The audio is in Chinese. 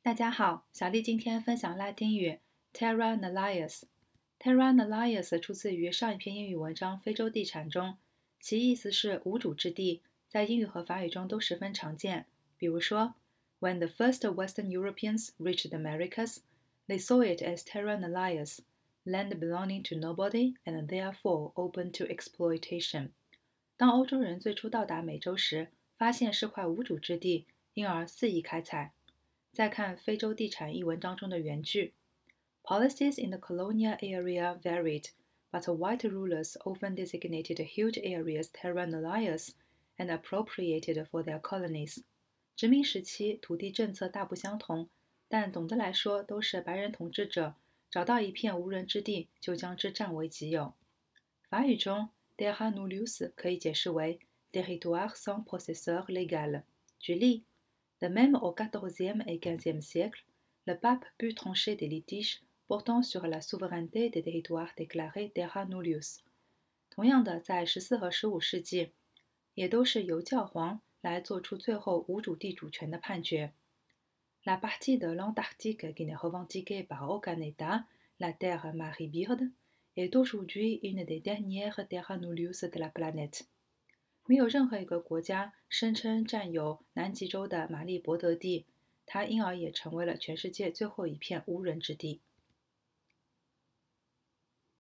大家好，小丽今天分享拉丁语 Terra Nullius。Terra Nullius 出自于上一篇英语文章非洲地产中，其意思是无主之地，在英语和法语中都十分常见。比如说 When the first Western Europeans reached the Americas, they saw it as Terra Nullius, land belonging to nobody and therefore open to exploitation。当欧洲人最初到达美洲时，发现是块无主之地，因而肆意开采。再看非洲地产一文章中的原句 Policies in the colonial area varied, but white rulers often designated huge areas terra nullius and appropriated for their colonies。殖民时期土地政策大不相同，但总的来说都是白人统治者找到一片无人之地就将之占为己有。法语中 terra nullius 可以解释为 territoire sans possesseur légal。举例De même au XIVe et XVe siècle, le pape put trancher des litiges portant sur la souveraineté des territoires déclarés terra nullius。同样的，在14和15世纪，也都是由教皇来做出最后无主地主权的判决。La partie de l'Antarctique qui n'est revendiquée par aucun État, la terre Marie-Byrd, est aujourd'hui une des dernières terra nullius de la planète。没有任何一个国家声称占有南极洲的马利伯德地，它因而也成为了全世界最后一片无人之地。